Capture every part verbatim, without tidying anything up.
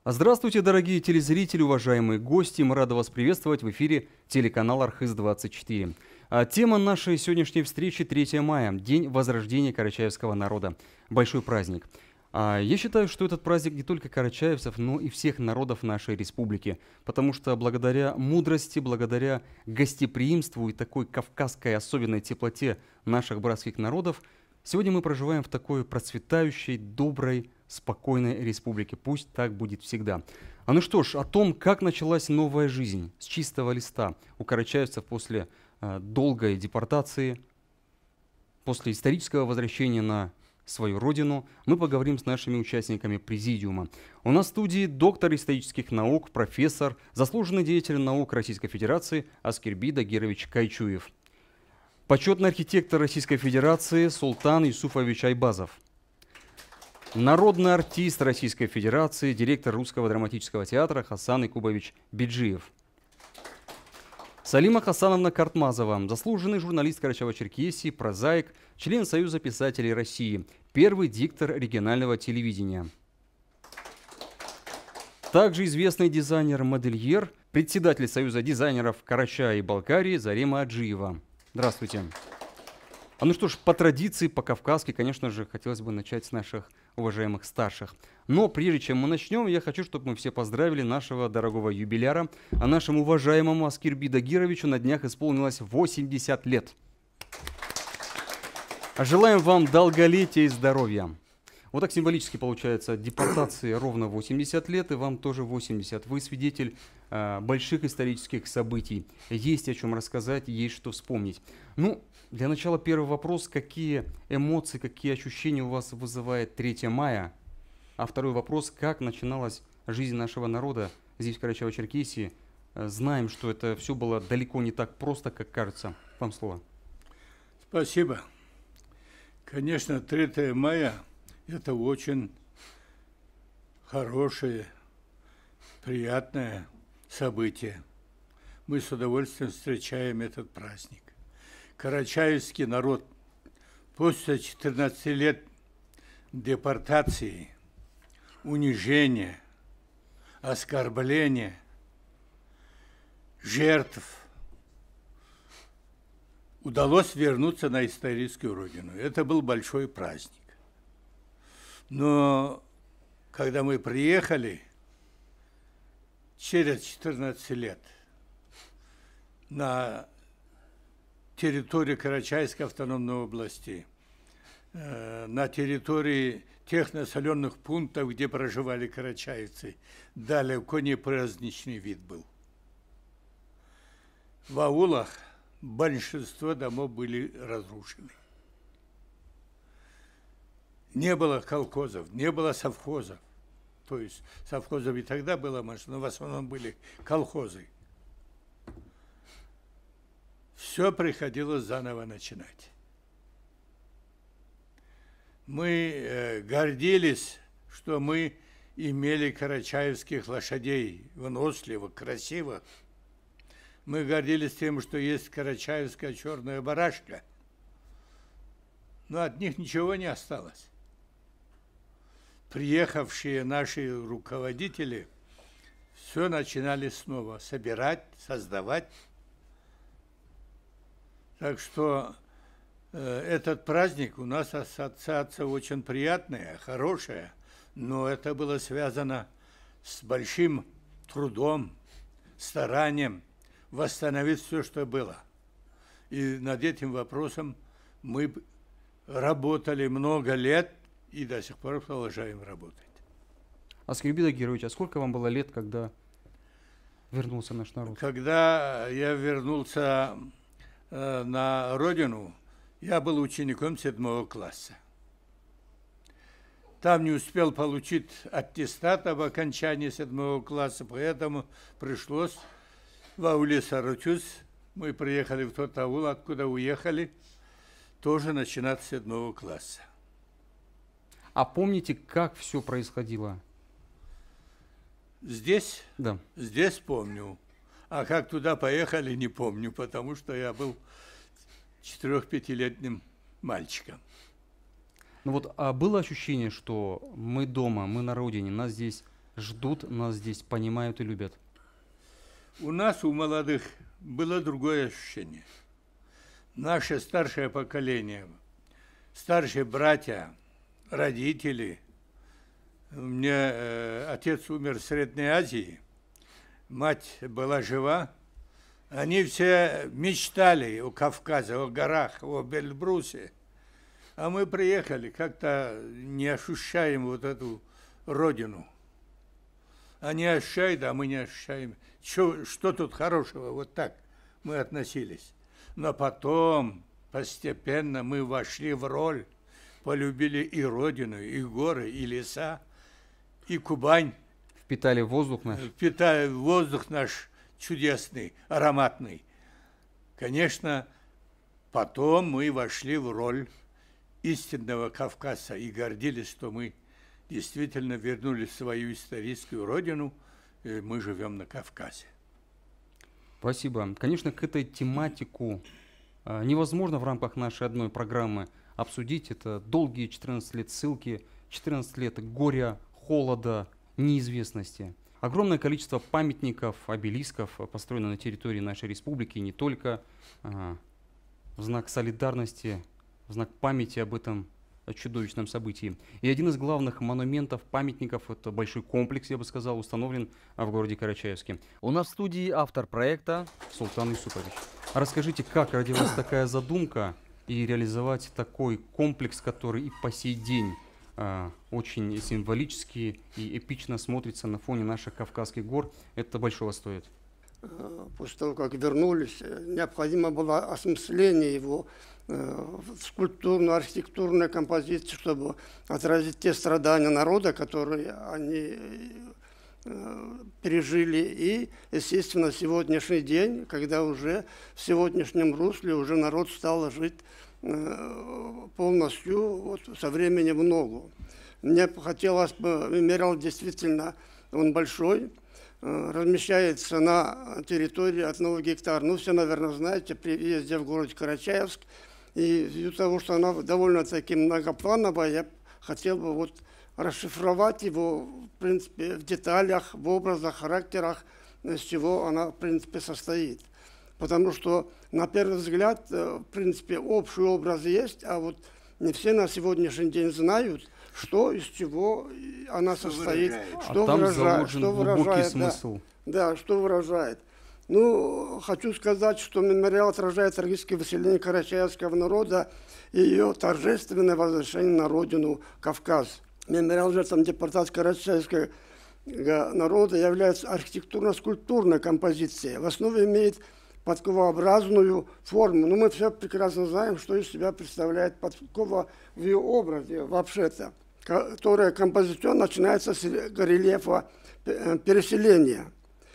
Здравствуйте, дорогие телезрители, уважаемые гости. Мы рады вас приветствовать в эфире телеканала Архыз двадцать четыре. А, Тема нашей сегодняшней встречи третьего мая, День возрождения карачаевского народа. Большой праздник. А, Я считаю, что этот праздник не только карачаевцев, но и всех народов нашей республики. Потому что благодаря мудрости, благодаря гостеприимству и такой кавказской особенной теплоте наших братских народов, сегодня мы проживаем в такой процветающей, доброй, спокойной республике. Пусть так будет всегда. А ну что ж, о том, как началась новая жизнь с чистого листа у карачаевцев после э, долгой депортации, после исторического возвращения на свою родину, мы поговорим с нашими участниками президиума. У нас в студии доктор исторических наук, профессор, заслуженный деятель наук Российской Федерации Аскерби Дагирович Кайчуев. Почетный архитектор Российской Федерации Султан Юсуфович Айбазов. Народный артист Российской Федерации, директор Русского драматического театра Хасан Якубович Биджиев. Салима Хасановна Картмазова, заслуженный журналист Карачаево-Черкесии, прозаик, член Союза писателей России, первый диктор регионального телевидения. Также известный дизайнер-модельер, председатель Союза дизайнеров Карачая и Балкарии Зарема Аджиева. Здравствуйте. А ну что ж, по традиции, по-кавказски, конечно же, хотелось бы начать с наших уважаемых старших. Но прежде чем мы начнем, я хочу, чтобы мы все поздравили нашего дорогого юбиляра, а нашему уважаемому Аскерби Дагировичу на днях исполнилось восемьдесят лет. А желаем вам долголетия и здоровья. Вот так символически получается, депортации ровно восемьдесят лет, и вам тоже восемьдесят. Вы свидетель э, больших исторических событий. Есть о чем рассказать, есть что вспомнить. Ну, для начала первый вопрос. Какие эмоции, какие ощущения у вас вызывает третье мая? А второй вопрос. Как начиналась жизнь нашего народа здесь, в Карачаево-Черкесии? Э, знаем, что это все было далеко не так просто, как кажется. Вам слово. Спасибо. Конечно, третье мая – это очень хорошее, приятное событие. Мы с удовольствием встречаем этот праздник. Карачаевский народ после четырнадцати лет депортации, унижения, оскорбления, жертв удалось вернуться на историческую родину. Это был большой праздник. Но когда мы приехали через четырнадцать лет на территорию Карачаевской автономной области, э, на территории тех населенных пунктов, где проживали карачаевцы, далеко не праздничный вид был. В аулах большинство домов были разрушены. Не было колхозов, не было совхозов. То есть совхозов и тогда было, но в основном были колхозы. Все приходилось заново начинать. Мы э, гордились, что мы имели карачаевских лошадей, выносливых, красивых. Мы гордились тем, что есть карачаевская черная барашка, но от них ничего не осталось. Приехавшие наши руководители все начинали снова собирать, создавать. Так что э, этот праздник у нас ассоциация очень приятная, хорошая, но это было связано с большим трудом, старанием восстановить все, что было. И над этим вопросом мы работали много лет и до сих пор продолжаем работать. Аскерби Дагирович, а сколько вам было лет, когда вернулся наш народ? Когда я вернулся э, на родину, я был учеником седьмого класса. Там не успел получить аттестат об окончании седьмого класса, поэтому пришлось в ауле Сарычус. Мы приехали в тот аул, откуда уехали, тоже начинать с седьмого класса. А помните, как все происходило? Здесь? Да. Здесь помню. А как туда поехали, не помню, потому что я был четырех-пятилетним мальчиком. Ну вот, а было ощущение, что мы дома, мы на родине, нас здесь ждут нас здесь, понимают и любят? У нас, у молодых, было другое ощущение. Наше старшее поколение, старшие братья, родители. У меня э, отец умер в Средней Азии, мать была жива. Они все мечтали о Кавказе, о горах, о Эльбрусе. А мы приехали, как-то не ощущаем вот эту родину. Они ощущают, а мы не ощущаем. Что, что тут хорошего? Вот так мы относились. Но потом, постепенно, мы вошли в роль, полюбили и родину, и горы, и леса, и Кубань. Впитали воздух наш. Впитали воздух наш чудесный, ароматный. Конечно, потом мы вошли в роль истинного кавказца и гордились, что мы действительно вернулись в свою историческую родину, и мы живем на Кавказе. Спасибо. Конечно, к этой тематику э, невозможно в рамках нашей одной программы обсудить. Это долгие четырнадцать лет ссылки, четырнадцать лет горя, холода, неизвестности. Огромное количество памятников, обелисков построено на территории нашей республики, не только э, в знак солидарности, в знак памяти об этом чудовищном событии. И один из главных монументов, памятников, это большой комплекс, я бы сказал, установлен в городе Карачаевске. У нас в студии автор проекта Султан Юсупович. Расскажите, как родилась такая задумка и реализовать такой комплекс, который и по сей день э, очень символически и эпично смотрится на фоне наших Кавказских гор. Это большого стоит. После того, как вернулись, необходимо было осмысление его в скульптурную, архитектурную композицию, чтобы отразить те страдания народа, которые они пережили. И, естественно, сегодняшний день, когда уже в сегодняшнем русле уже народ стал жить полностью вот, со временем в ногу. Мне хотелось бы, мемориал действительно, он большой, размещается на территории одного гектара. Ну, все, наверное, знаете, при въезде в город Карачаевск. И из-за того, что она довольно-таки многоплановая, я хотел бы вот расшифровать его, в принципе, в деталях, в образах, характерах, из чего она, в принципе, состоит. Потому что, на первый взгляд, в принципе, общий образ есть, а вот не все на сегодняшний день знают, что, из чего она что состоит, выражает. что а там выражает, заложен что выражает, смысл. Да, да, что выражает. Ну, хочу сказать, что мемориал отражает трагическое выселение карачаевского народа и ее торжественное возвращение на родину Кавказ. Мемориал жертвам депортации карачаевского народа является архитектурно-скульптурной композицией. В основе имеет подковообразную форму. Но мы все прекрасно знаем, что из себя представляет подкова в ее образе вообще-то, которая композиционно начинается с горельефа переселения.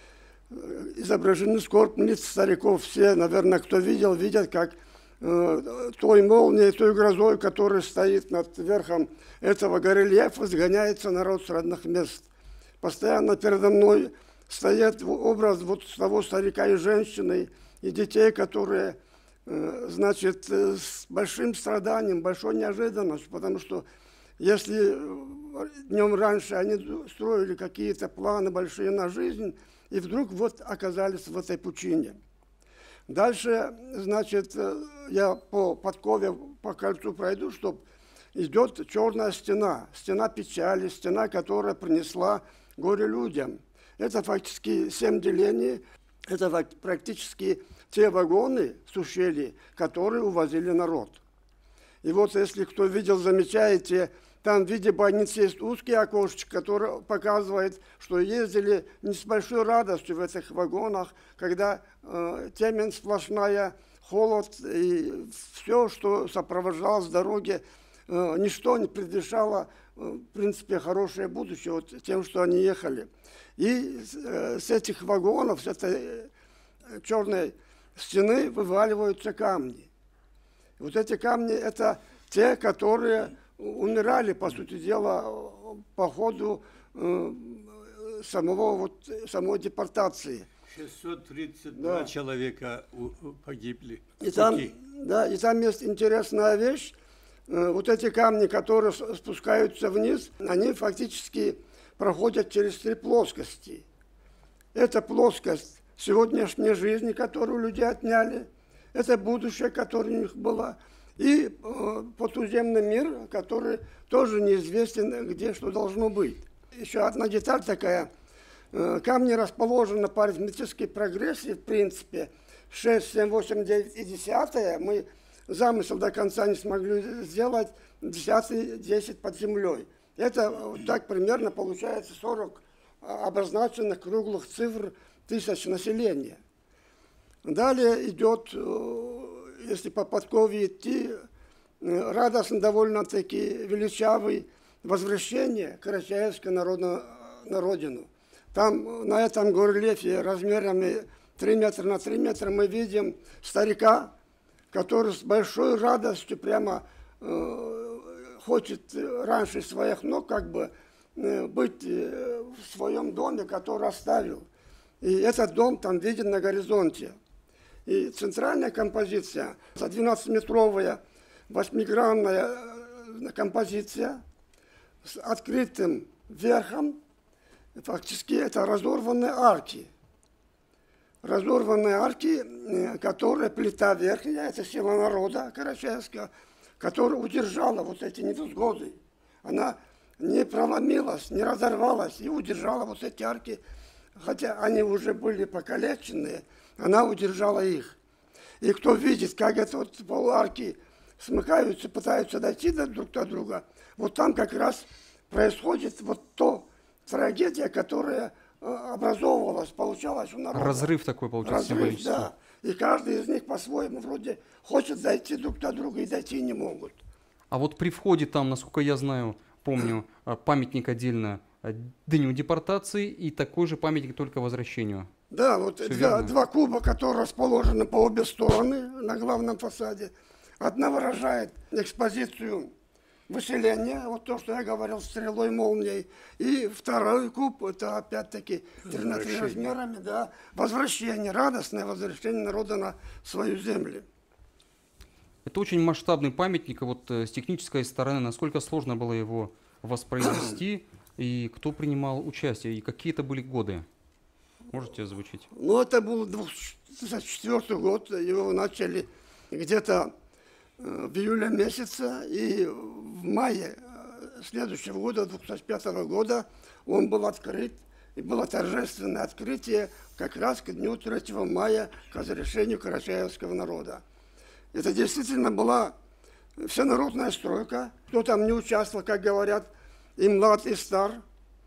Изображены скорбь лиц стариков. Все, наверное, кто видел, видят, как э, той молнией, той грозой, которая стоит над верхом этого горельефа, сгоняется народ с родных мест. Постоянно передо мной стоит образ вот того старика и женщины, и детей, которые, э, значит, э, с большим страданием, большой неожиданностью, потому что если днем раньше они строили какие-то планы большие на жизнь, и вдруг вот оказались в этой пучине. Дальше, значит, я по подкове, по кольцу пройду, чтобы идет черная стена, стена печали, стена, которая принесла горе людям. Это фактически семь делений, это практически те вагоны с ущелья, которые увозили народ. И вот если кто видел, замечаете, там в виде больницы есть узкий окошечко, который показывает, что ездили не с большой радостью в этих вагонах, когда э, темень сплошная, холод и все, что сопровождало с дороги, э, ничто не предвещало, э, в принципе, хорошее будущее вот, тем, что они ехали. И э, с этих вагонов, с этой э, черной стены вываливаются камни. И вот эти камни – это те, которые умирали, по сути дела, по ходу э, самого, вот, самой депортации. шестьсот тридцать два да. человека погибли. И там, да, и там есть интересная вещь. Э, вот эти камни, которые спускаются вниз, они фактически проходят через три плоскости. Это плоскость сегодняшней жизни, которую люди отняли, это будущее, которое у них было, и э, потуземный мир, который тоже неизвестен, где что должно быть. Еще одна деталь такая. Э, камни расположены по арифметической прогрессии, в принципе, шесть, семь, восемь, девять и десятое. Мы замысел до конца не смогли сделать, десятый, десять под землей. Это вот так примерно получается сорок обозначенных круглых цифр тысяч населения. Далее идет, если по подкове идти, радостно довольно-таки величавый возвращение Карачаевска народа на родину. Там на этом горельефе размерами три метра на три метра мы видим старика, который с большой радостью прямо э, хочет раньше своих ног как бы э, быть э, в своем доме, который оставил. И этот дом там виден на горизонте. И центральная композиция, двенадцатиметровая восьмигранная композиция с открытым верхом, фактически это разорванные арки. Разорванные арки, которые плита верхняя, это сила народа Карачаевска, которая удержала вот эти невзгоды. Она не проломилась, не разорвалась и удержала вот эти арки, хотя они уже были покалеченные, она удержала их. И кто видит, как это вот полуарки смыкаются, пытаются дойти друг до друга, вот там как раз происходит вот то трагедия, которая образовывалась, получалась у народа. Разрыв такой получается. Разрыв, да. И каждый из них по-своему вроде хочет дойти друг до друга и дойти не могут. А вот при входе там, насколько я знаю, помню, памятник отдельно дню депортации и такой же памятник только возвращению. Да, вот два, два куба, которые расположены по обе стороны на главном фасаде. Одна выражает экспозицию выселения, вот то, что я говорил, стрелой, молнией. И второй куб, это опять-таки три на три размерами, да, возвращение, радостное возвращение народа на свою землю. Это очень масштабный памятник, а вот с технической стороны, насколько сложно было его воспроизвести, и кто принимал участие, и какие это были годы? Можете озвучить? Ну, это был две тысячи четвёртый год, его начали где-то в июле месяце, и в мае следующего года, две тысячи пятого года, он был открыт, и было торжественное открытие как раз к дню третьего мая, к разрешению карачаевского народа. Это действительно была всенародная стройка, кто там не участвовал, как говорят, и млад, и стар.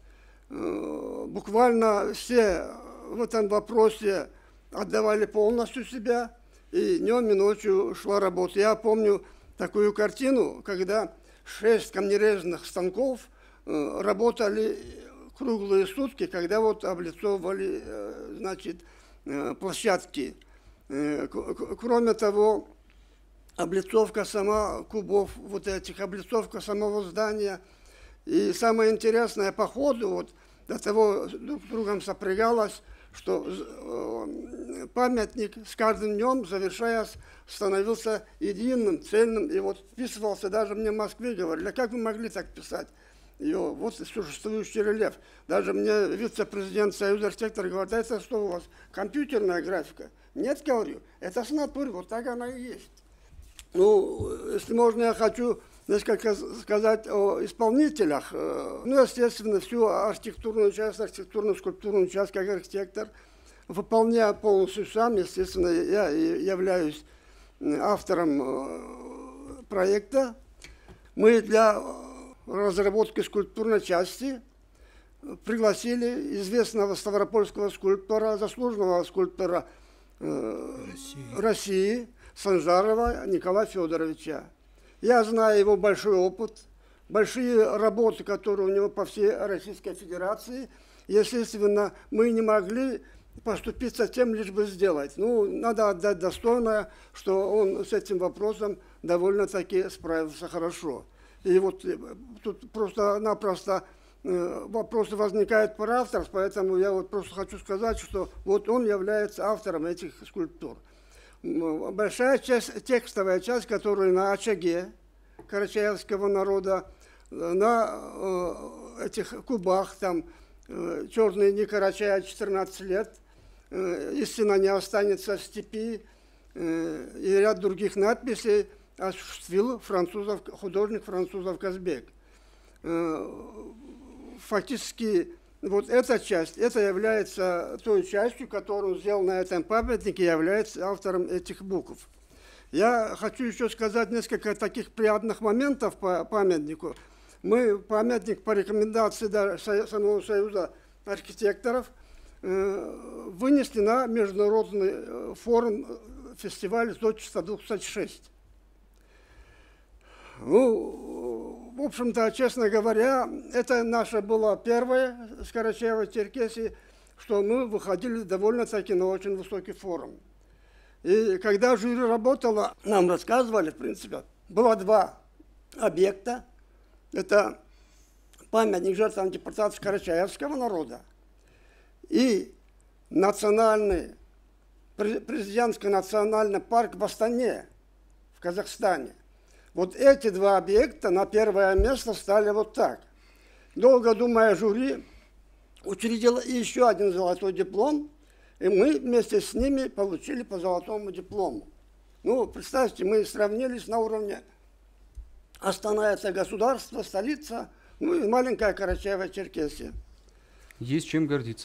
Буквально все в этом вопросе отдавали полностью себя, и днем и ночью шла работа. Я помню такую картину, когда шесть камнерезных станков работали круглые сутки, когда вот облицовывали, значит, площадки. Кроме того, облицовка сама кубов, вот этих, облицовка самого здания. И самое интересное, по ходу, вот до того друг с другом сопрягалось, что памятник с каждым днем, завершаясь, становился единым, цельным. И вот вписывался, даже мне в Москве говорили, а как вы могли так писать? Ее, вот существующий рельеф. Даже мне вице-президент Союза архитекторов говорит, а это что у вас, компьютерная графика? Нет, говорю, это с натуры, вот так она и есть. Ну, если можно, я хочу несколько сказать о исполнителях. Ну, естественно, всю архитектурную часть, архитектурную, скульптурную часть, как архитектор, выполняя полностью сам. Естественно, я являюсь автором проекта. Мы для разработки скульптурной части пригласили известного ставропольского скульптора, заслуженного скульптора России, России Санжарова Николая Федоровича. Я знаю его большой опыт, большие работы, которые у него по всей Российской Федерации. Естественно, мы не могли поступиться тем, лишь бы сделать. Ну, надо отдать достойное, что он с этим вопросом довольно-таки справился хорошо. И вот тут просто-напросто вопросы возникают про авторство, поэтому я вот просто хочу сказать, что вот он является автором этих скульптур. Большая часть, текстовая часть, которая на очаге карачаевского народа, на этих кубах, там, черный не Карачая, четырнадцать лет, истина не останется в степи, и ряд других надписей осуществил французов, художник французов Казбек. Фактически, вот эта часть, это является той частью, которую он сделал на этом памятнике, является автором этих букв. Я хочу еще сказать несколько таких приятных моментов по памятнику. Мы памятник по рекомендации даже самого Союза архитекторов вынесли на международный форум фестиваля Зодчества двадцать шесть. Ну, в общем-то, честно говоря, это наше было первое с Карачаево-Черкесии, что мы выходили довольно-таки на очень высокий форум. И когда жюри работало, нам рассказывали, в принципе, было два объекта. Это памятник жертвам депортации карачаевского народа и национальный, президентский национальный парк в Астане, в Казахстане. Вот эти два объекта на первое место стали вот так. Долго думая, жюри учредило еще один золотой диплом, и мы вместе с ними получили по золотому диплому. Ну, представьте, мы сравнились на уровне Астана – это государство, столица, ну и маленькая Карачаево-Черкесия. Есть чем гордиться.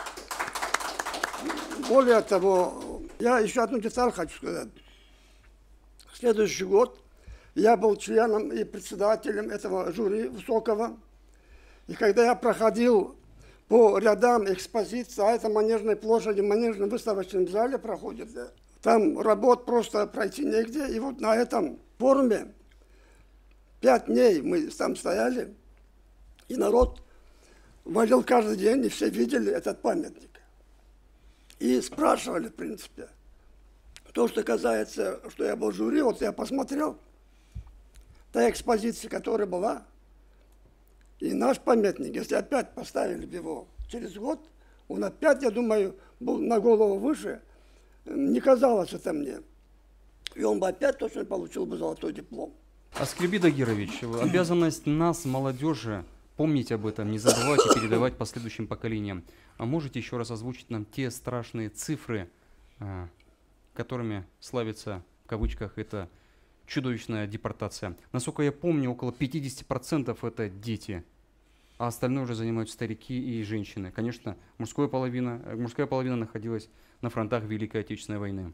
Более того, я еще одну деталь хочу сказать. Следующий год я был членом и председателем этого жюри высокого. И когда я проходил по рядам экспозиции, а это Манежной площади, в Манежном выставочном зале проходит, там работ просто пройти негде. И вот на этом форуме пять дней мы там стояли, и народ валил каждый день, и все видели этот памятник. И спрашивали, в принципе. То, что касается, что я был в жюри, вот я посмотрел, та экспозиция, которая была, и наш памятник, если опять поставили бы его через год, он опять, я думаю, был на голову выше, не казалось это мне. И он бы опять точно получил бы золотой диплом. Аскерби Дагирович, обязанность нас, молодежи, помнить об этом, не забывать и передавать последующим поколениям. А можете еще раз озвучить нам те страшные цифры, которыми славится, в кавычках, эта чудовищная депортация? Насколько я помню, около пятидесяти процентов это дети, а остальное уже занимают старики и женщины. Конечно, мужская половина, мужская половина находилась на фронтах Великой Отечественной войны.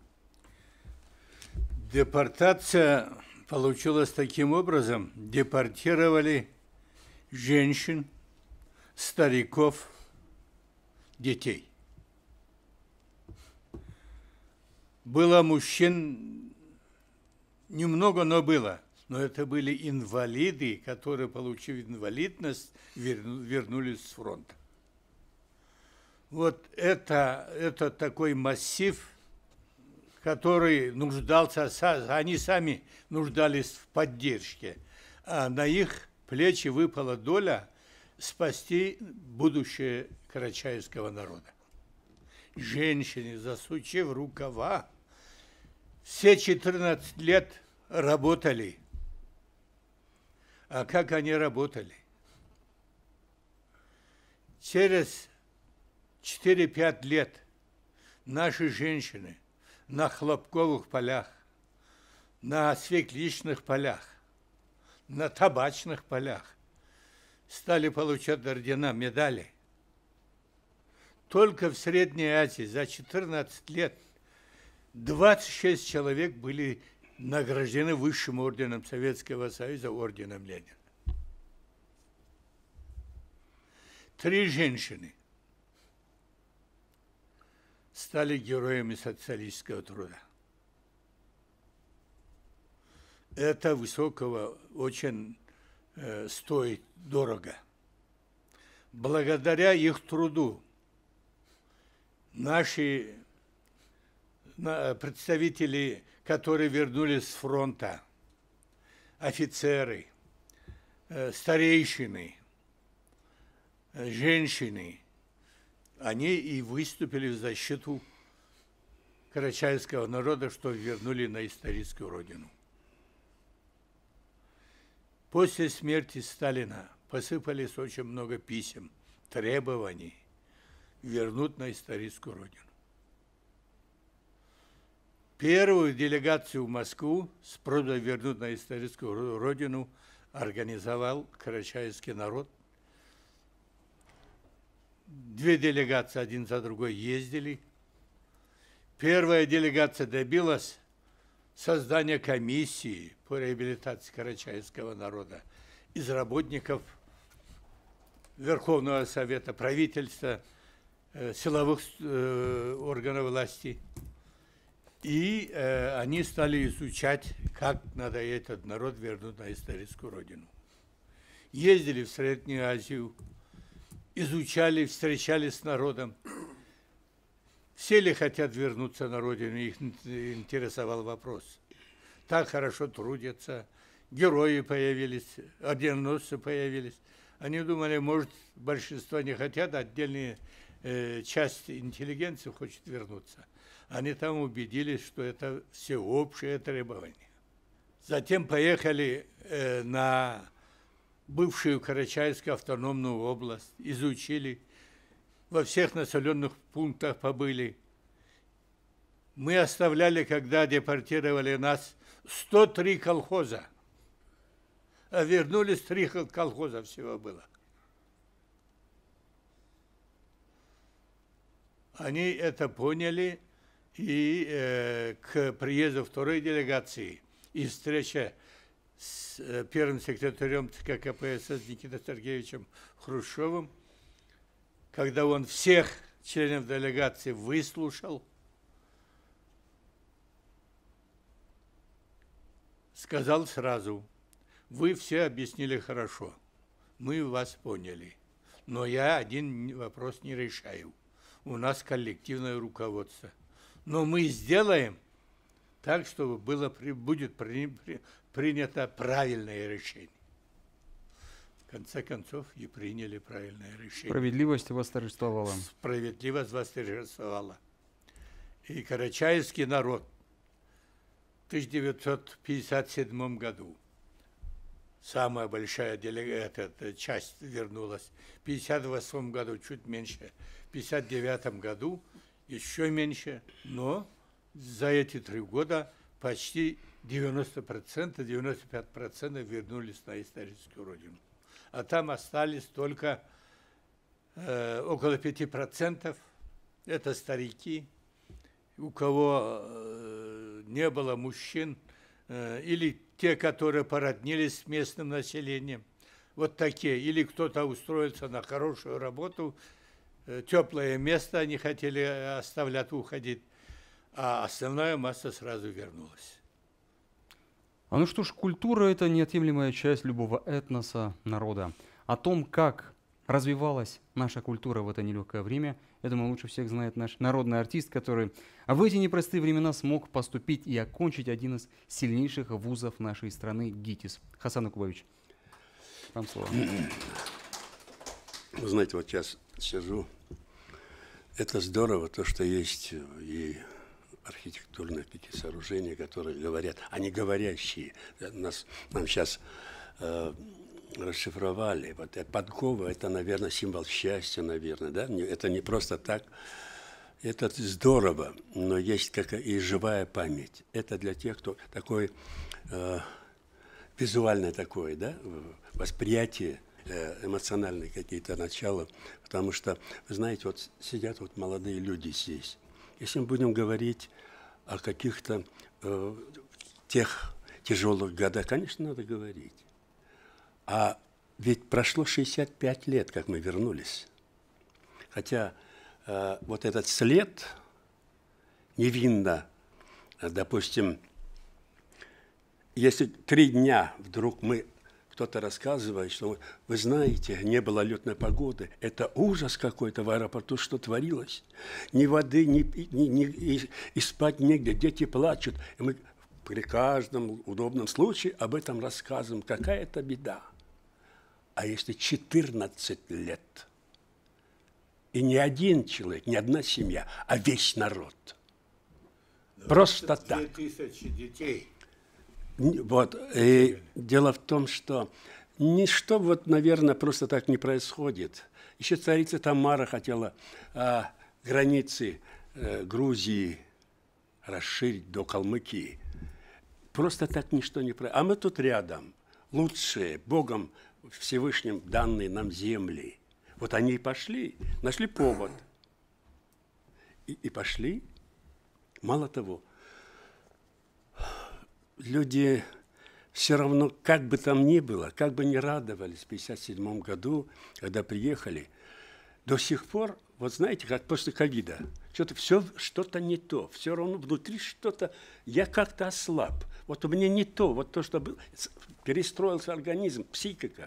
Депортация получилась таким образом. Депортировали женщин, стариков, детей. Было мужчин немного, но было. Но это были инвалиды, которые, получив инвалидность, вернулись с фронта. Вот это, это такой массив, который нуждался, они сами нуждались в поддержке, а на их плечи выпала доля спасти будущее карачаевского народа. Женщины, засучив рукава, все четырнадцать лет работали. А как они работали? Через четыре-пять лет наши женщины на хлопковых полях, на свекличных полях, на табачных полях стали получать ордена, медали. Только в Средней Азии за четырнадцать лет двадцать шесть человек были награждены высшим орденом Советского Союза, орденом Ленина. Три женщины стали героями социалистического труда. Это высокого очень э, стоит дорого. Благодаря их труду наши представители, которые вернулись с фронта, офицеры, старейшины, женщины, они и выступили в защиту карачаевского народа, что вернули на историческую родину. После смерти Сталина посыпались очень много писем, требований вернуть на историческую родину. Первую делегацию в Москву с просьбой вернуть на историческую родину организовал карачаевский народ. Две делегации один за другой ездили. Первая делегация добилась создания комиссии по реабилитации карачаевского народа из работников Верховного Совета, правительства, э, силовых э, органов власти. И э, они стали изучать, как надо этот народ вернуть на историческую родину. Ездили в Среднюю Азию, изучали, встречались с народом. Все ли хотят вернуться на родину, их интересовал вопрос. Так хорошо трудятся, герои появились, орденоносцы появились. Они думали, может, большинство не хотят, а отдельная э, часть интеллигенции хочет вернуться. Они там убедились, что это всеобщее требование. Затем поехали э, на бывшую Карачаевскую автономную область, изучили, во всех населенных пунктах побыли. Мы оставляли, когда депортировали нас, сто три колхоза, а вернулись три колхоза всего было. Они это поняли, и э, к приезду второй делегации и встреча с э, первым секретарем ЦК КПСС Никитой Сергеевичем Хрущевым, когда он всех членов делегации выслушал, сказал сразу: вы все объяснили хорошо, мы вас поняли, но я один вопрос не решаю. У нас коллективное руководство. Но мы сделаем так, чтобы было, будет при, при, принято правильное решение. В конце концов, и приняли правильное решение. Справедливость восторжествовала. Справедливость восторжествовала. И карачаевский народ в тысяча девятьсот пятьдесят седьмом году, самая большая делегация, часть вернулась, в пятьдесят восьмом году чуть меньше, в пятьдесят девятом году еще меньше, но за эти три года почти девяносто процентов, девяносто пять процентов вернулись на историческую родину. А там остались только э, около пяти процентов, это старики, у кого э, не было мужчин, э, или те, которые породнились с местным населением, вот такие, или кто-то устроился на хорошую работу, теплое место они хотели оставлять, уходить, а основная масса сразу вернулась. А ну что ж, культура – это неотъемлемая часть любого этноса, народа. О том, как развивалась наша культура в это нелегкое время, я думаю, лучше всех знает наш народный артист, который в эти непростые времена смог поступить и окончить один из сильнейших вузов нашей страны – ГИТИС. Хасан Якубович, вам слово. Вы знаете, вот сейчас сижу. Это здорово, то, что есть и архитектурные какие сооружения, которые говорят, они говорящие. Нас, нам сейчас э, расшифровали. Вот подкова – это, наверное, символ счастья, наверное, да? Это не просто так. Это здорово, но есть какая и живая память. Это для тех, кто такой э, визуальное такое, да, восприятие, эмоциональные какие-то начала, потому что, вы знаете, вот сидят вот молодые люди здесь. Если мы будем говорить о каких-то э, тех тяжелых годах, конечно, надо говорить. А ведь прошло шестьдесят пять лет, как мы вернулись. Хотя э, вот этот след невинно, допустим, если три дня вдруг мы кто-то рассказывает, что, вы знаете, не было летной погоды. Это ужас какой-то в аэропорту, что творилось. Ни воды, ни, ни, ни, и, и спать негде, дети плачут. И мы при каждом удобном случае об этом рассказываем. Какая это беда. А если четырнадцать лет, и не один человек, не одна семья, а весь народ. Просто так. Две тысячи детей. Вот. И дело в том, что ничто вот, наверное, просто так не происходит. Еще царица Тамара хотела а, границы а, Грузии расширить до Калмыкии. Просто так ничто не происходит. А мы тут рядом, лучшие, Богом Всевышним данные нам земли. Вот они и пошли, нашли повод. И, и пошли. Мало того, люди все равно, как бы там ни было, как бы ни радовались в пятьдесят седьмом году, когда приехали, до сих пор, вот знаете, как после ковида, что-то все что-то не то, все равно внутри что-то, я как-то ослаб. Вот у меня не то, вот то, что было, перестроился организм, психика.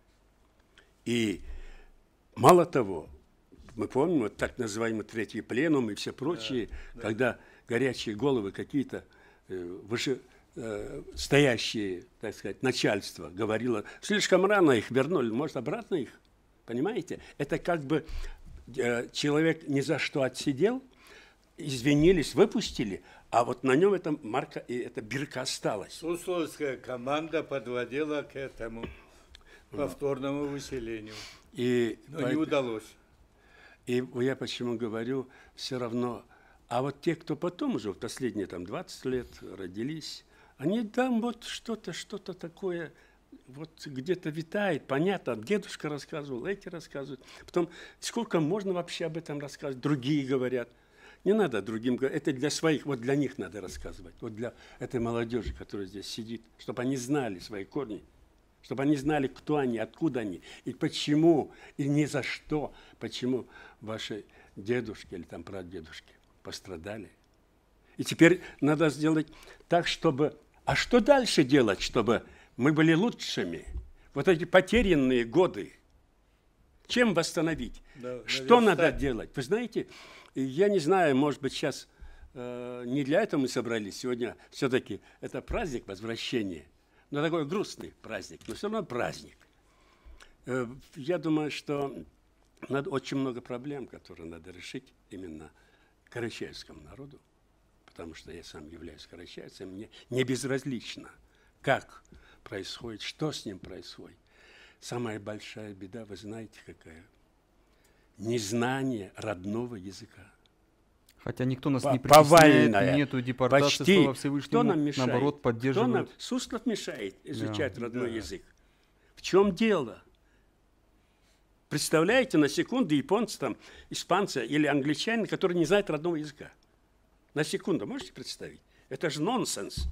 И мало того, мы помним вот так называемый третий пленум и все прочие, да, да. Когда горячие головы какие-то э, выше э, стоящие, так сказать, начальство говорило, слишком рано их вернули, может, обратно их, понимаете? Это как бы э, человек ни за что отсидел, извинились, выпустили, а вот на нем эта марка и эта бирка осталась. Сусловская команда подводила к этому повторному выселению, и но не удалось. И я почему говорю, все равно, а вот те, кто потом уже, в последние там двадцать лет родились, они там вот что-то, что-то такое вот где-то витает, понятно, дедушка рассказывал, эти рассказывают. Потом, сколько можно вообще об этом рассказывать, другие говорят. Не надо другим говорить, это для своих, вот для них надо рассказывать, вот для этой молодежи, которая здесь сидит, чтобы они знали свои корни. Чтобы они знали, кто они, откуда они, и почему, и ни за что, почему ваши дедушки или там прадедушки пострадали. И теперь надо сделать так, чтобы... А что дальше делать, чтобы мы были лучшими? Вот эти потерянные годы. Чем восстановить? Да, что надо делать? Вы знаете, я не знаю, может быть, сейчас э, не для этого мы собрались. Сегодня все-таки это праздник возвращения. Но такой грустный праздник, но все равно праздник. Я думаю, что надо очень много проблем, которые надо решить именно карачаевскому народу, потому что я сам являюсь карачаевцем, мне не безразлично, как происходит, что с ним происходит. Самая большая беда, вы знаете, какая? Незнание родного языка. Хотя никто нас не притесняет, нету депортации, почти. Слава Всевышнему, нам мешает? наоборот, поддерживают. Кто нам? Суслов мешает изучать да. родной да. язык. В чем дело? Представляете, на секунду японцы, там, испанцы или англичанин, который не знает родного языка. На секунду, можете представить? Это же нонсенс.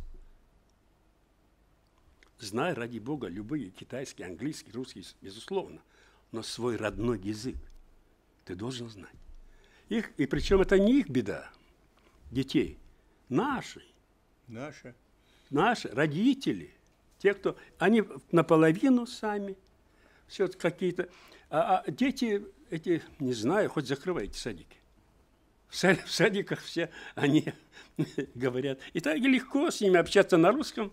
Знай, ради Бога, любые китайский, английский, русский, безусловно, но свой родной язык ты должен знать. Их, и причем это не их беда, детей, наши. Наши. Наши родители, те, кто, они наполовину сами, все какие-то, а, а дети эти, не знаю, хоть закрывайте садики. В, сад, в садиках все они говорят. И так легко с ними общаться на русском.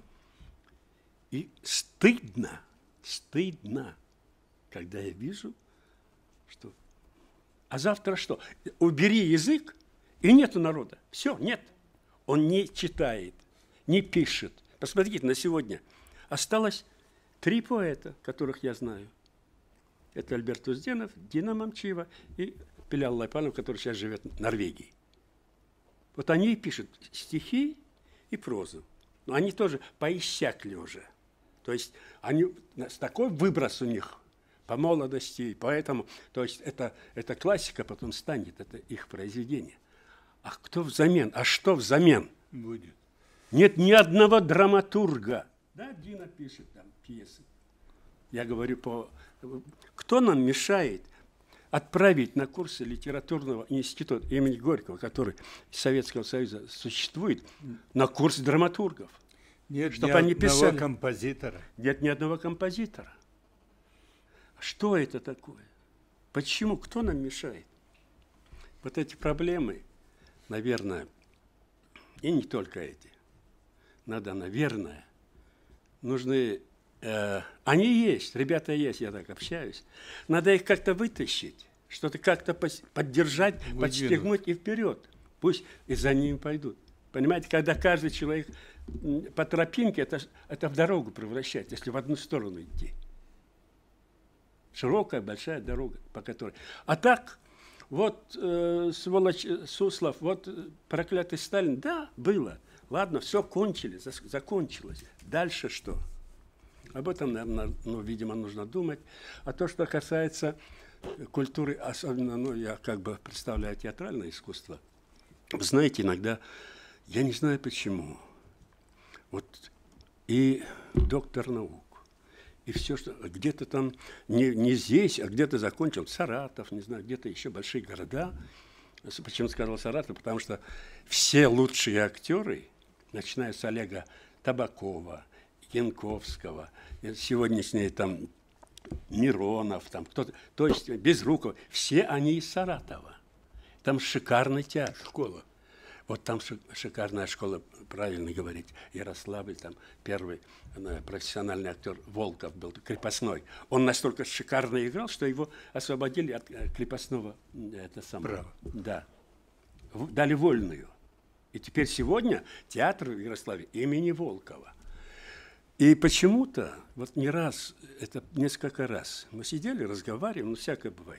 И стыдно, стыдно, когда я вижу, что... А завтра что? Убери язык, и нету народа. Все, нет. Он не читает, не пишет. Посмотрите, на сегодня осталось три поэта, которых я знаю. Это Альберт Узденов, Дина Мамчиева и Пелял Лайпанов, который сейчас живет в Норвегии. Вот они и пишут стихи и прозу. Но они тоже поиссякли уже. То есть они, такой выброс у них по молодости, и поэтому, то есть это, это классика потом станет, это их произведение. А кто взамен? А что взамен? Будет. Нет ни одного драматурга. Да, Дина пишет там пьесы. Я говорю, по... кто нам мешает отправить на курсы литературного института имени Горького, который из Советского Союза существует, на курс драматургов? Нет чтобы ни они одного писали. композитора. Нет ни одного композитора. Что это такое? Почему? Кто нам мешает? Вот эти проблемы, наверное, и не только эти. Надо, наверное, нужны... Э, они есть, ребята есть, я так общаюсь. Надо их как-то вытащить, что-то как-то поддержать, выдвинуть, подстегнуть и вперед. Пусть и за ними пойдут. Понимаете, когда каждый человек по тропинке, это, это в дорогу превращать, если в одну сторону идти. Широкая, большая дорога, по которой... А так, вот э, сволочь Суслов, вот проклятый Сталин, да, было. Ладно, все кончили, закончилось. Дальше что? Об этом, наверное, ну, видимо, нужно думать. А то, что касается культуры, особенно, ну, я как бы представляю театральное искусство, вы знаете, иногда, я не знаю почему, вот и доктор наук, и все, что где-то там, не, не здесь, а где-то закончил, Саратов, не знаю, где-то еще большие города. Почему сказал Саратов? Потому что все лучшие актеры, начиная с Олега Табакова, Янковского, сегодняшние там Миронов, там кто-то, то есть Безруков, все они из Саратова. Там шикарный театр. Школа. Вот там шикарная школа, правильно говорить, Ярославль, там первый профессиональный актер Волков был, крепостной. Он настолько шикарно играл, что его освободили от крепостного, это самое, права. Да, дали вольную. И теперь сегодня театр в Ярославле имени Волкова. И почему-то, вот не раз, это несколько раз, мы сидели, разговаривали, ну, всякое бывает.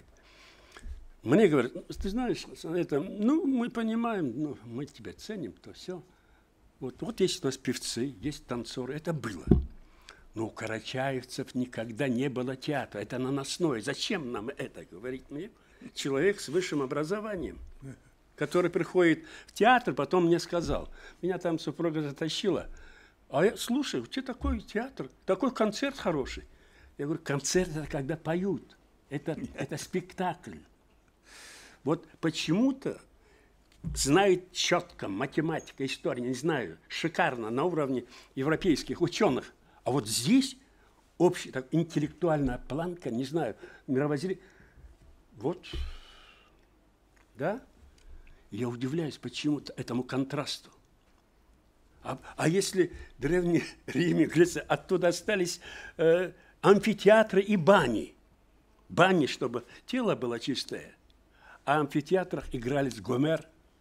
Мне говорят, ты знаешь, это, ну, мы понимаем, ну, мы тебя ценим, то все. Вот, вот есть у нас певцы, есть танцоры, это было. Но у карачаевцев никогда не было театра, это наносное. Зачем нам это говорить мне? Человек с высшим образованием, который приходит в театр, потом мне сказал, меня там супруга затащила, а я, слушай, у тебя такой театр, такой концерт хороший. Я говорю, концерт – это когда поют, это, это спектакль. Вот почему-то знают четко математика, история, не знаю, шикарно, на уровне европейских ученых. А вот здесь общая так, интеллектуальная планка, не знаю, мировоззрение. Вот, да? Я удивляюсь почему-то этому контрасту. А, а если в Древнем Риме, Греции, оттуда остались э, амфитеатры и бани. Бани, чтобы тело было чистое. А в амфитеатрах игрались Гомер,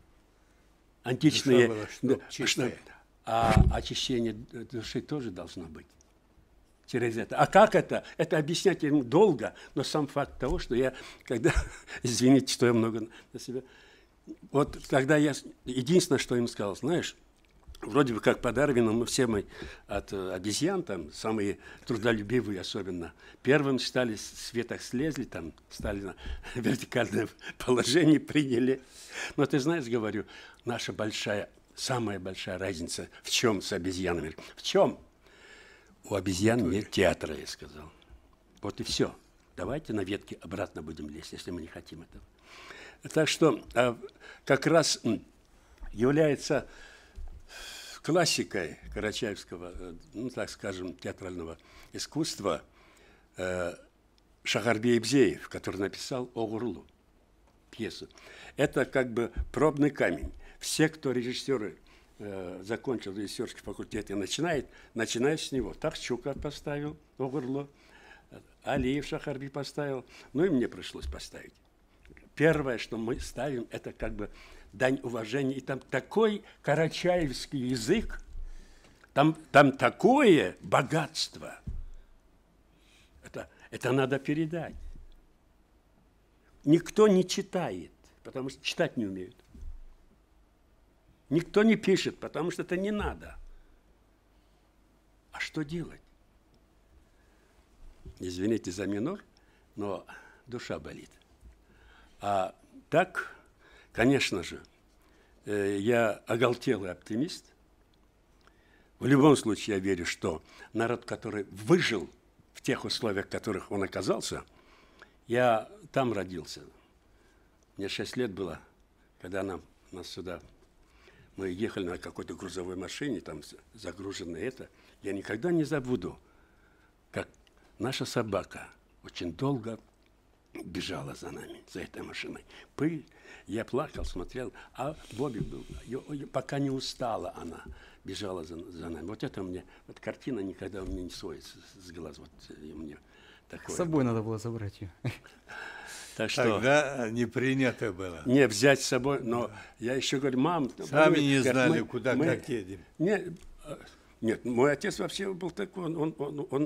античные... Душа была, что, что, а очищение души тоже должно быть через это. А как это? Это объяснять ему долго, но сам факт того, что я, когда... Извините, что я много на себя... Вот тогда я... Единственное, что им сказал, знаешь, вроде бы как по Дарвину, мы все мы от обезьян, там, самые трудолюбивые особенно, первым стали с веток слезли, там, стали на вертикальное положение, приняли. Но ты знаешь, говорю, наша большая, самая большая разница в чем с обезьянами? В чем? У обезьян нет театра, я сказал. Вот и все. Давайте на ветке обратно будем лезть, если мы не хотим этого. Так что как раз является... классикой карачаевского, ну, так скажем, театрального искусства э, Шахарбей Бзеев, который написал «Огурлу», пьесу. Это как бы пробный камень. Все, кто режиссеры, э, закончил режиссерский факультет и начинает, начинает с него. Тарчука поставил «Огурлу», Алиев Шахарби поставил, ну и мне пришлось поставить. Первое, что мы ставим, это как бы дань уважения. И там такой карачаевский язык, там, там такое богатство. Это, это надо передать. Никто не читает, потому что читать не умеют. Никто не пишет, потому что это не надо. А что делать? Извините за минор, но душа болит. А так... Конечно же, я оголтелый оптимист. В любом случае я верю, что народ, который выжил в тех условиях, в которых он оказался, я там родился. Мне шесть лет было, когда нам, нас сюда, мы ехали на какой-то грузовой машине, там загружено это. Я никогда не забуду, как наша собака очень долго бежала за нами, за этой машиной. Пыль. Я плакал, смотрел, а Бобби был, пока не устала она, бежала за, за нами. Вот это мне, вот картина никогда у меня не сводится с глаз. Вот мне такое. С собой надо было забрать ее. Так что, тогда не принято было. Не, взять с собой, но я еще говорю, мам... Сами не как знали, мы, куда, мы, как едем. Не, нет, мой отец вообще был такой, он, он, он, он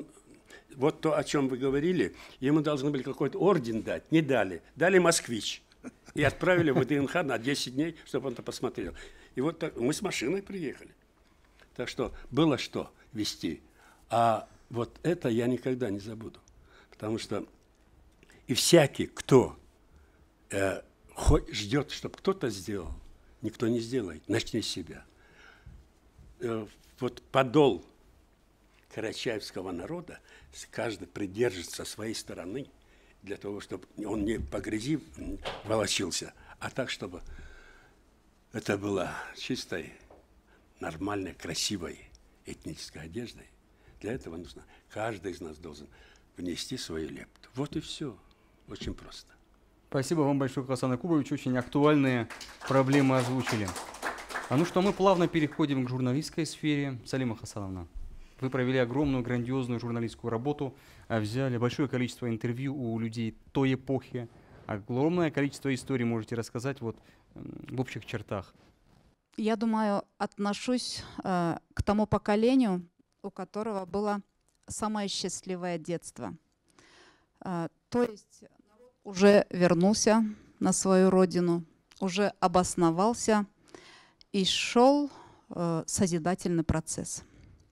Вот то, о чем вы говорили, ему должны были какой-то орден дать, не дали. Дали «Москвич». И отправили в ВДНХ на десять дней, чтобы он это посмотрел. И вот так, мы с машиной приехали. Так что было что вести. А вот это я никогда не забуду. Потому что и всякий, кто э, ждет, чтобы кто-то сделал, никто не сделает. Начни с себя. Э, вот подол карачаевского народа, каждый придержится своей стороны, для того, чтобы он не по грязи волочился, а так, чтобы это была чистой, нормальной, красивой этнической одеждой. Для этого нужно, каждый из нас должен внести свою лепту. Вот и все. Очень просто. Спасибо вам большое, Хасан Якубович. Очень актуальные проблемы озвучили. А ну что, мы плавно переходим к журналистской сфере. Салима Хасановна, вы провели огромную, грандиозную журналистскую работу, взяли большое количество интервью у людей той эпохи, огромное количество историй можете рассказать вот в общих чертах. Я думаю, отношусь э, к тому поколению, у которого было самое счастливое детство. Э, то есть народ уже вернулся на свою родину, уже обосновался и шел э, созидательный процесс.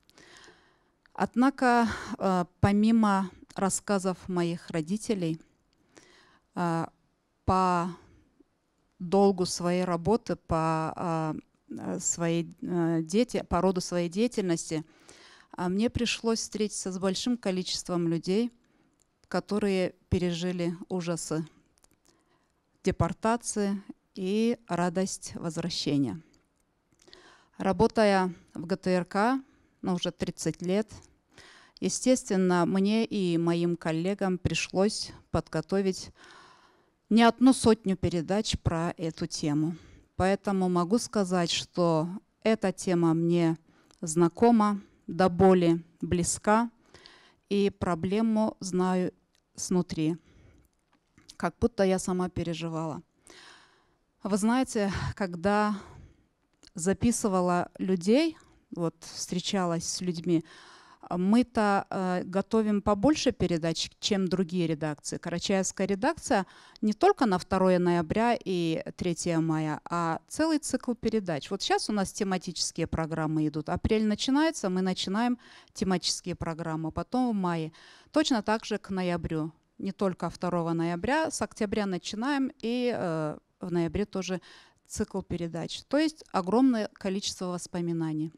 Однако, э, помимо рассказов моих родителей, э, по долгу своей работы, по, э, своей, э, дети, по роду своей деятельности, э, мне пришлось встретиться с большим количеством людей, которые пережили ужасы депортации и радость возвращения. Работая в ГТРК, ну, уже тридцать лет, естественно, мне и моим коллегам пришлось подготовить не одну сотню передач про эту тему. Поэтому могу сказать, что эта тема мне знакома, до боли близка, и проблему знаю снутри, как будто я сама переживала. Вы знаете, когда записывала людей, вот встречалась с людьми, мы-то э, готовим побольше передач, чем другие редакции. Карачаевская редакция не только на второе ноября и третье мая, а целый цикл передач. Вот сейчас у нас тематические программы идут. Апрель начинается, мы начинаем тематические программы, потом в мае. Точно так же к ноябрю. Не только второго ноября, с октября начинаем, и э, в ноябре тоже цикл передач. То есть огромное количество воспоминаний.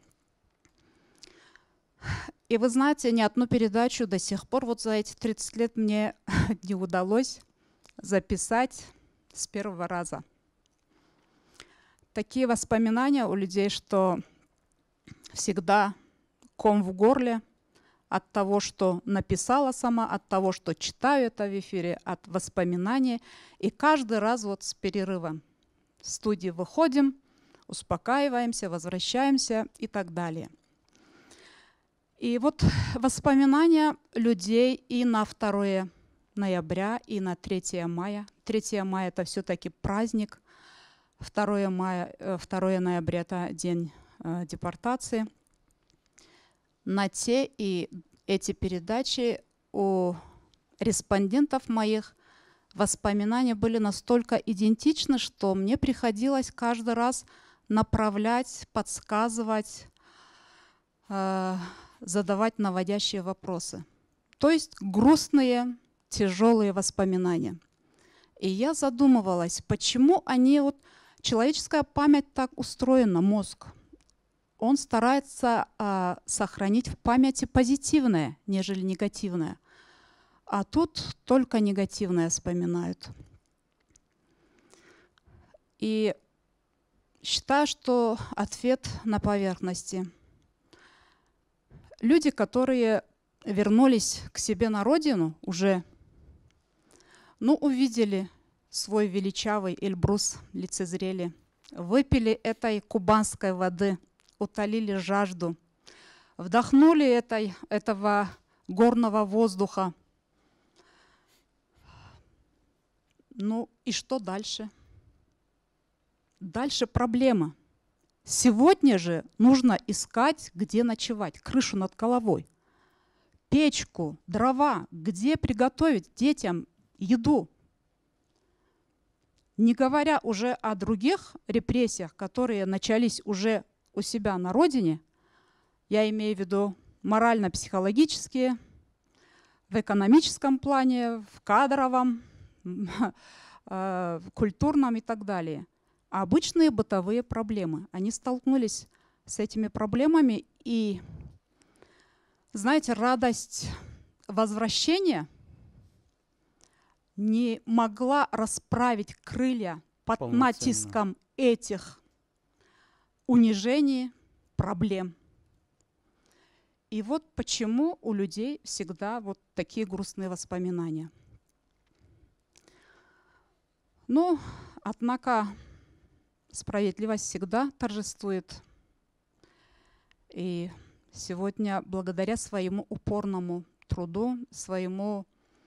И вы знаете, ни одну передачу до сих пор, вот за эти тридцать лет, мне не удалось записать с первого раза. Такие воспоминания у людей, что всегда ком в горле от того, что написала сама, от того, что читаю это в эфире, от воспоминаний. И каждый раз вот с перерывом в студии выходим, успокаиваемся, возвращаемся и так далее. И вот воспоминания людей и на второе ноября, и на третье мая. третье мая – это все-таки праздник. второе ноября – это день э, депортации. На те и эти передачи у респондентов моих воспоминания были настолько идентичны, что мне приходилось каждый раз направлять, подсказывать, э, задавать наводящие вопросы. То есть грустные, тяжелые воспоминания. И я задумывалась, почему они, вот, человеческая память так устроена, мозг. Он старается э, сохранить в памяти позитивное, нежели негативное. А тут только негативное вспоминают. И считаю, что ответ на поверхности. Люди, которые вернулись к себе на родину, уже ну, увидели свой величавый Эльбрус, лицезрели, выпили этой кубанской воды, утолили жажду, вдохнули этой, этого горного воздуха. Ну и что дальше? Дальше проблема. Сегодня же нужно искать, где ночевать, крышу над головой. печку, дрова, где приготовить детям еду. Не говоря уже о других репрессиях, которые начались уже у себя на родине, я имею в виду морально-психологические, в экономическом плане, в кадровом, в культурном и так далее. А обычные бытовые проблемы. Они столкнулись с этими проблемами, и, знаете, радость возвращения не могла расправить крылья под натиском этих унижений, проблем. И вот почему у людей всегда вот такие грустные воспоминания. Ну, однако, справедливость всегда торжествует. И сегодня, благодаря своему упорному труду, своему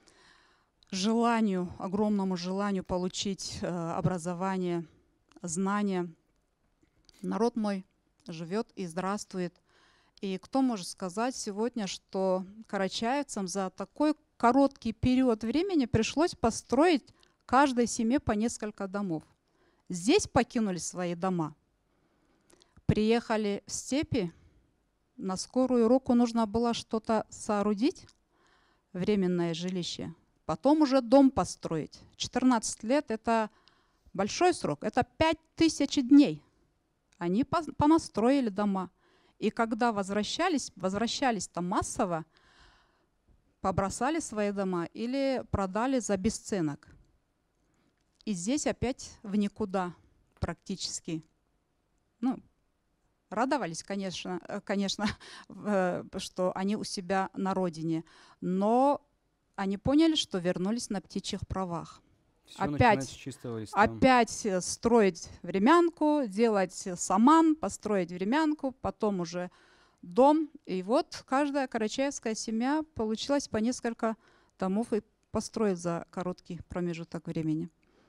желанию, огромному желанию получить э, образование, знания, народ мой живет и здравствует. И кто может сказать сегодня, что карачаевцам за такой короткий период времени пришлось построить каждой семье по несколько домов? Здесь покинули свои дома, приехали в степи, на скорую руку нужно было что-то соорудить, временное жилище, потом уже дом построить. четырнадцать лет – это большой срок, это пять тысяч дней. Они понастроили дома. И когда возвращались, возвращались-то массово, побросали свои дома или продали за бесценок. И здесь опять в никуда практически. Ну, радовались, конечно, конечно, что они у себя на родине, но они поняли, что вернулись на птичьих правах. Опять, опять строить времянку, делать саман, построить времянку, потом уже дом. И вот каждая карачаевская семья получилась по несколько домов и построить за короткий промежуток времени.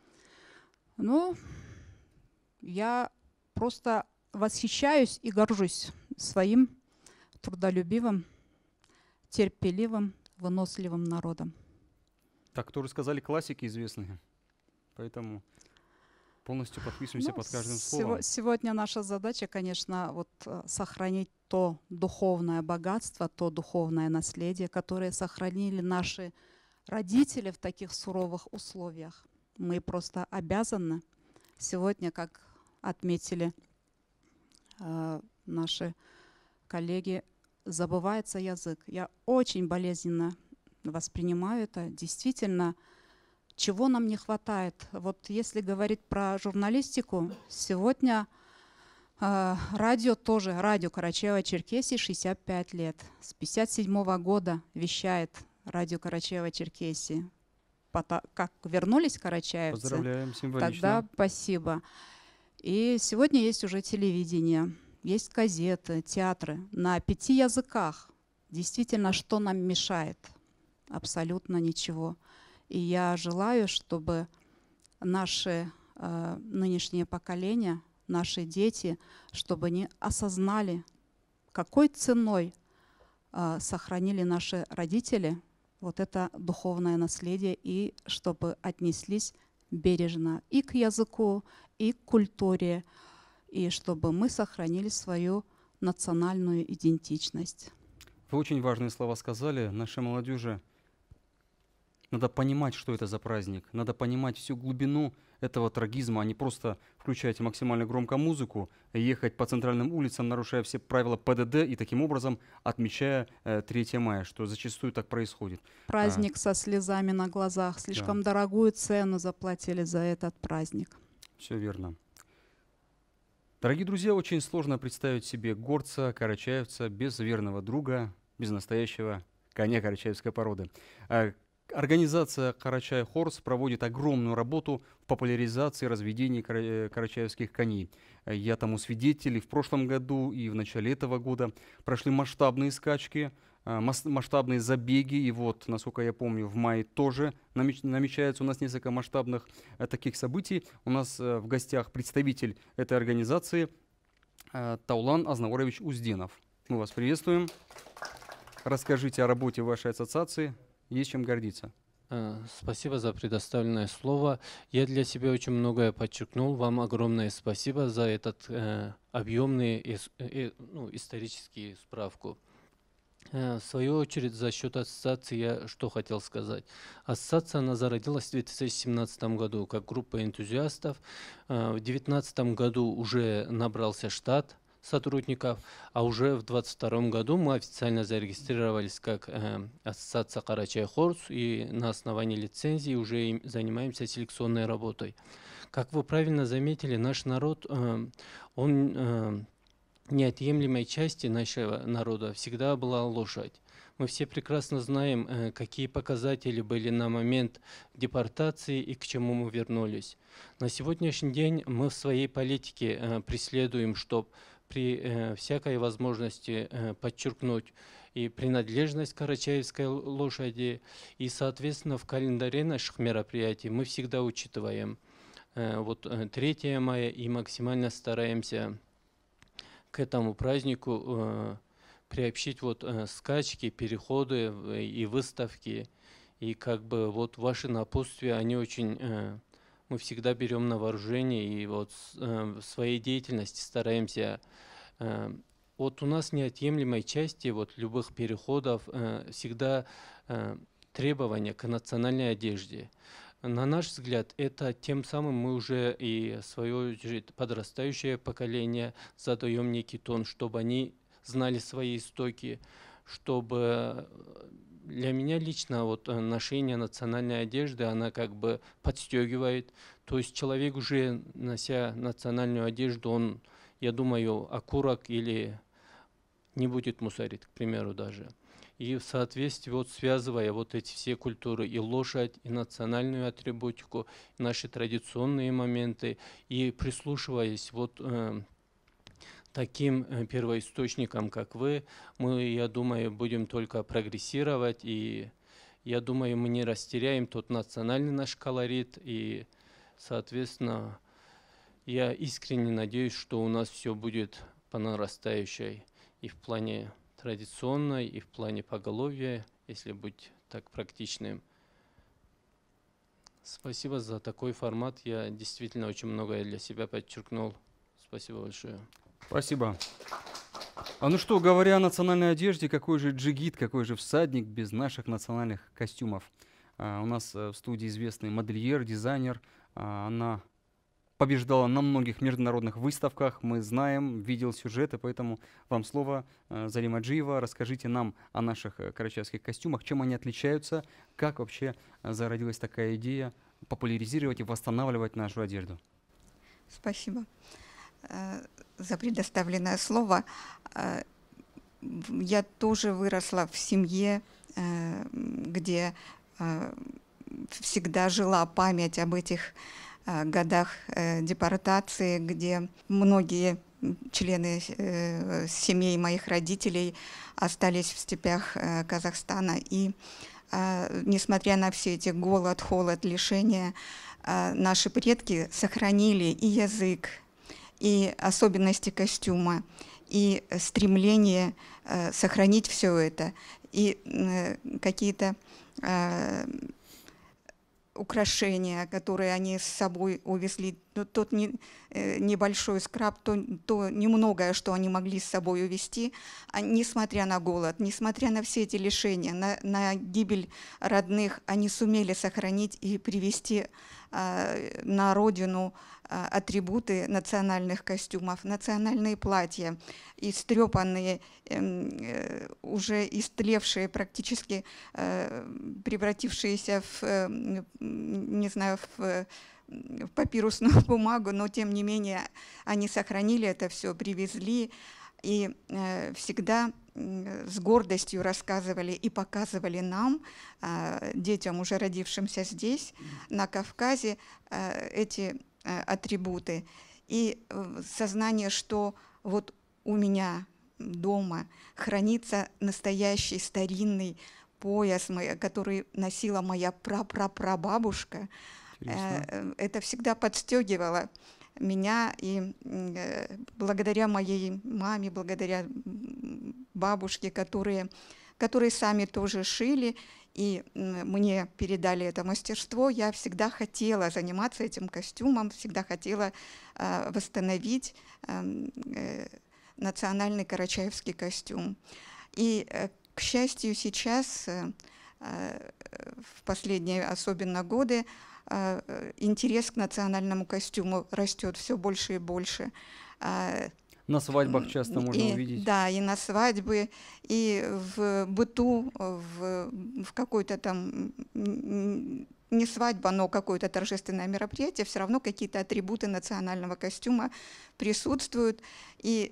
Ну, я просто восхищаюсь и горжусь своим трудолюбивым, терпеливым, выносливым народом. Так, тоже сказали классики известные, поэтому полностью подписываемся ну, под каждым словом. Сегодня наша задача, конечно, вот, сохранить то духовное богатство, то духовное наследие, которое сохранили наши родители в таких суровых условиях. Мы просто обязаны сегодня, как отметили э, наши коллеги, забывается язык. Я очень болезненно воспринимаю это. Действительно, чего нам не хватает? Вот если говорить про журналистику, сегодня э, радио тоже, радио Карачаево-Черкесии шестьдесят пять лет. С пятьдесят седьмого года вещает радио Карачаево-Черкесии. Как вернулись карачаевцы, поздравляем, символично. Тогда спасибо. И сегодня есть уже телевидение, есть газеты, театры на пяти языках. Действительно, что нам мешает? Абсолютно ничего. И я желаю, чтобы наши э, нынешние поколения, наши дети, чтобы они осознали, какой ценой э, сохранили наши родители вот это духовное наследие, и чтобы отнеслись бережно и к языку, и к культуре, и чтобы мы сохранили свою национальную идентичность. Вы очень важные слова сказали. Нашей молодежи надо понимать, что это за праздник. Надо понимать всю глубину этого трагизма, а не просто включать максимально громко музыку, ехать по центральным улицам, нарушая все правила ПДД и таким образом отмечая э, третье мая, что зачастую так происходит. Праздник а, со слезами на глазах. Слишком да. дорогую цену заплатили за этот праздник. Все верно. Дорогие друзья, очень сложно представить себе горца, карачаевца без верного друга, без настоящего коня карачаевской породы. Организация «Карачай Хорс» проводит огромную работу в популяризации разведения карачаевских коней. Я тому свидетель. И в прошлом году, и в начале этого года прошли масштабные скачки, масштабные забеги. И вот, насколько я помню, в мае тоже намечается у нас несколько масштабных таких событий. У нас в гостях представитель этой организации Таулан Азнавурович Узденов. Мы вас приветствуем. Расскажите о работе вашей ассоциации, есть чем гордиться. Спасибо за предоставленное слово. Я для себя очень многое подчеркнул. Вам огромное спасибо за этот э, объемный э, э, ну, исторический справку. Э, в свою очередь, за счет ассоциации я что хотел сказать. Ассоциация она зародилась в две тысячи семнадцатом году как группа энтузиастов. Э, в две тысячи девятнадцатом году уже набрался штат сотрудников, а уже в две тысячи двадцать втором году мы официально зарегистрировались как э, ассоциация Карачай-Хорс и на основании лицензии уже занимаемся селекционной работой. Как вы правильно заметили, наш народ, э, он э, неотъемлемой части нашего народа всегда была лошадь. Мы все прекрасно знаем, э, какие показатели были на момент депортации и к чему мы вернулись. На сегодняшний день мы в своей политике э, преследуем, чтобы при э, всякой возможности э, подчеркнуть и принадлежность карачаевской лошади, и, соответственно, в календаре наших мероприятий мы всегда учитываем э, вот, третье мая и максимально стараемся к этому празднику э, приобщить вот, э, скачки, переходы и выставки. И как бы вот ваши напутствия, они очень... Э, мы всегда берем на вооружение и вот э, в своей деятельности стараемся. Э, вот у нас неотъемлемой части вот любых переходов э, всегда э, требования к национальной одежде. На наш взгляд, это тем самым мы уже и в свою очередь подрастающее поколение задаем некий тон, чтобы они знали свои истоки, чтобы... Для меня лично вот ношение национальной одежды, она как бы подстегивает. То есть человек уже, нося национальную одежду, он, я думаю, окурок или не будет мусорить, к примеру, даже. И в соответствии, вот связывая вот эти все культуры, и лошадь, и национальную атрибутику, и наши традиционные моменты, и прислушиваясь вот... Э, таким первоисточником, как вы, мы, я думаю, будем только прогрессировать, и я думаю, мы не растеряем тот национальный наш колорит, и, соответственно, я искренне надеюсь, что у нас все будет по нарастающей и в плане традиционной, и в плане поголовья, если быть так практичным. Спасибо за такой формат, я действительно очень многое для себя подчеркнул. Спасибо большое. Спасибо. А ну что, говоря о национальной одежде, какой же джигит, какой же всадник без наших национальных костюмов? А, у нас в студии известный модельер, дизайнер. А, она побеждала на многих международных выставках, мы знаем, видел сюжеты, поэтому вам слово, Зарима Аджиева. Расскажите нам о наших карачаевских костюмах, чем они отличаются, как вообще зародилась такая идея популяризировать и восстанавливать нашу одежду. Спасибо за предоставленное слово. Я тоже выросла в семье, где всегда жила память об этих годах депортации, где многие члены семей моих родителей остались в степях Казахстана. И несмотря на все эти голод, холод, лишения, наши предки сохранили и язык, и особенности костюма, и стремление э, сохранить все это, и э, какие-то э, украшения, которые они с собой увезли, тот не, э, небольшой скраб, то, то немногое, что они могли с собой увезти, а, несмотря на голод, несмотря на все эти лишения, на, на гибель родных, они сумели сохранить и привезти э, на родину атрибуты национальных костюмов, национальные платья, истрепанные, э, уже истлевшие, практически э, превратившиеся в, э, не знаю, в, в папирусную бумагу, но тем не менее они сохранили это все, привезли и э, всегда э, с гордостью рассказывали и показывали нам, э, детям, уже родившимся здесь, на Кавказе, э, эти атрибуты, и сознание, что вот у меня дома хранится настоящий старинный пояс, который носила моя прапрапрабабушка. Интересно. Это всегда подстегивало меня, и благодаря моей маме, благодаря бабушке, которые которые сами тоже шили, и мне передали это мастерство. Я всегда хотела заниматься этим костюмом, всегда хотела э, восстановить э, э, национальный карачаевский костюм. И, э, к счастью, сейчас, э, э, в последние особенно годы, э, интерес к национальному костюму растет все больше и больше. Э, На свадьбах часто можно и, увидеть. Да, и на свадьбы, и в быту, в, в какой-то там, не свадьба, но какое-то торжественное мероприятие, все равно какие-то атрибуты национального костюма присутствуют. И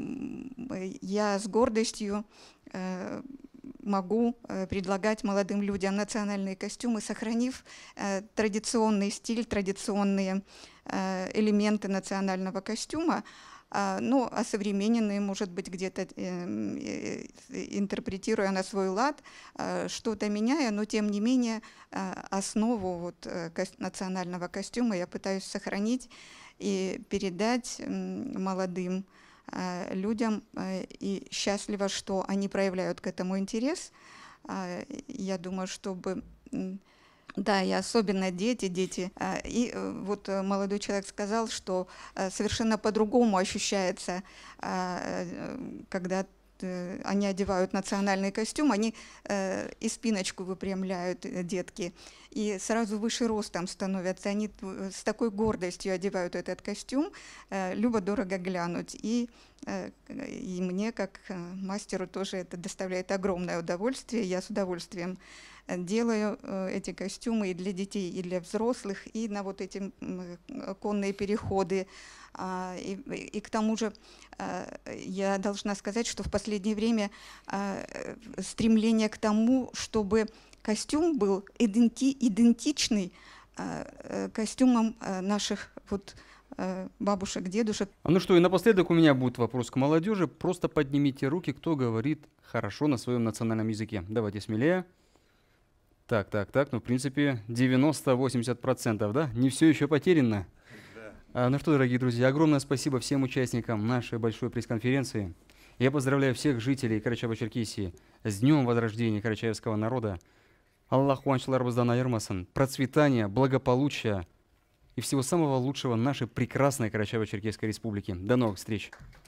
я с гордостью э, могу э, предлагать молодым людям национальные костюмы, сохранив э, традиционный стиль, традиционные э, элементы национального костюма, ну, осовремененные, может быть, где-то э, интерпретируя на свой лад, э, что-то меняя, но тем не менее э, основу вот, э, ко национального костюма я пытаюсь сохранить и передать э, молодым э, людям. Э, и счастлива, что они проявляют к этому интерес. Э, я думаю, чтобы... Да, и особенно дети, дети. И вот молодой человек сказал, что совершенно по-другому ощущается, когда они одевают национальный костюм, они и спиночку выпрямляют, детки, и сразу выше ростом становятся. Они с такой гордостью одевают этот костюм, любо-дорого глянуть. И, и мне, как мастеру, тоже это доставляет огромное удовольствие. Я с удовольствием делаю эти костюмы и для детей, и для взрослых, и на вот эти конные переходы. И, и к тому же я должна сказать, что в последнее время стремление к тому, чтобы костюм был иденти, идентичный костюмам наших вот бабушек, дедушек. Ну что, и напоследок у меня будет вопрос к молодежи. Просто поднимите руки, кто говорит хорошо на своем национальном языке. Давайте смелее. Так, так, так, ну, в принципе, девяносто-восемьдесят процентов, да? Не все еще потеряно. Да. А, ну что, дорогие друзья, огромное спасибо всем участникам нашей большой пресс-конференции. Я поздравляю всех жителей Карачаево-Черкесии с Днем Возрождения карачаевского народа. Аллаху анчлар баздан айырмасын, процветания, благополучия и всего самого лучшего нашей прекрасной Карачаево-Черкесской республики. До новых встреч!